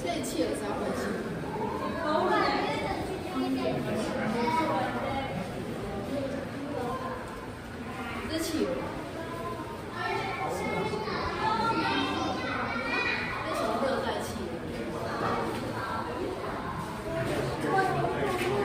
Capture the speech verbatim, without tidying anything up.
这企鹅是要分析。这企鹅。